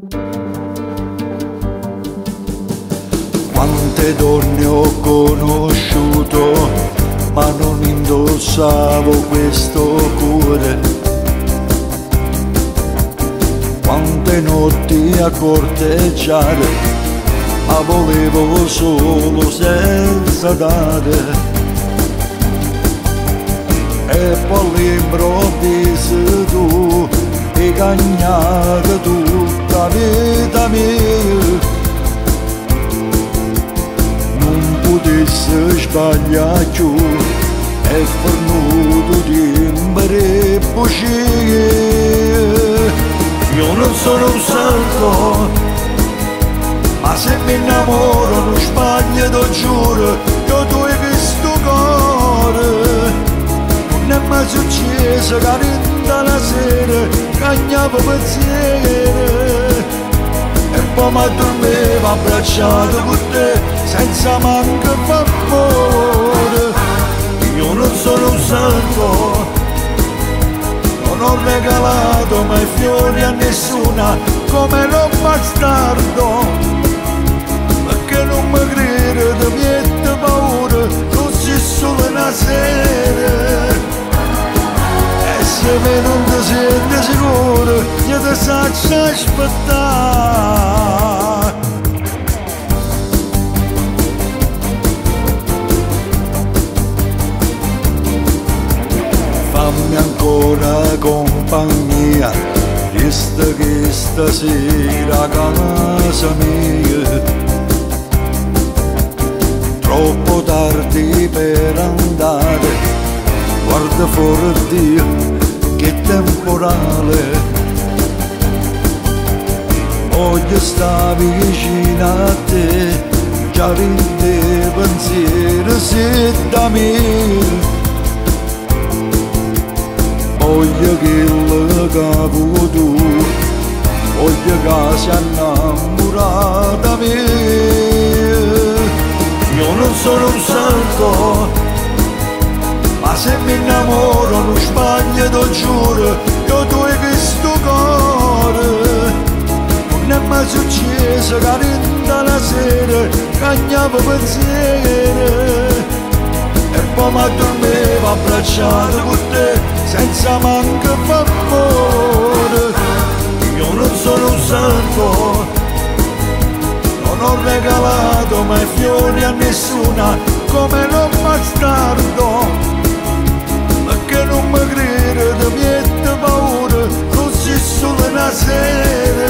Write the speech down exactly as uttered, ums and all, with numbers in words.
Quante donne ho conosciuto, ma non indossavo questo cuore. Quante notti a corteggiare, ma volevo solo senza dare. E poi all'improvviso tu hai cagnato tutta la vita mia. Non potessi sbagliare più, è venuto tempo e io non sono un santo, ma se mi innamoro non sbaglio, lo giuro, io tu hai visto cuore. Non è mai successo che rinda la sera cagnavo pensieri e poi mi addormevo abbracciato con te senza manco favore. Io non sono un santo, non ho regalato mai fiori a nessuna come lo bastardo, perché non mi credo di niente paura, non si solo una sera. E se me non ti senti sicuro, io ti saccio aspettare. Fammi ancora compagnia, resta che stasera a casa mia. Troppo tardi per andare, guarda fuori Dio che temporale. Voglio stare vicino a te, già rinde pensiero se da me. Voglio che lo capo tu, voglio che sia innamorata da me. Io non sono un santo, ma se mi innamoro non sbaglio, lo giuro, io tu hai visto cuore. Non è mai successo che rinda la sera cagnavo pensieri e poi mi addormevo abbracciato con te senza manco favore. Io non sono un santo, non ho regalato mai fiori a nessuna come lo bastardo, perché non mi credo di niente paura, non si solo una sera.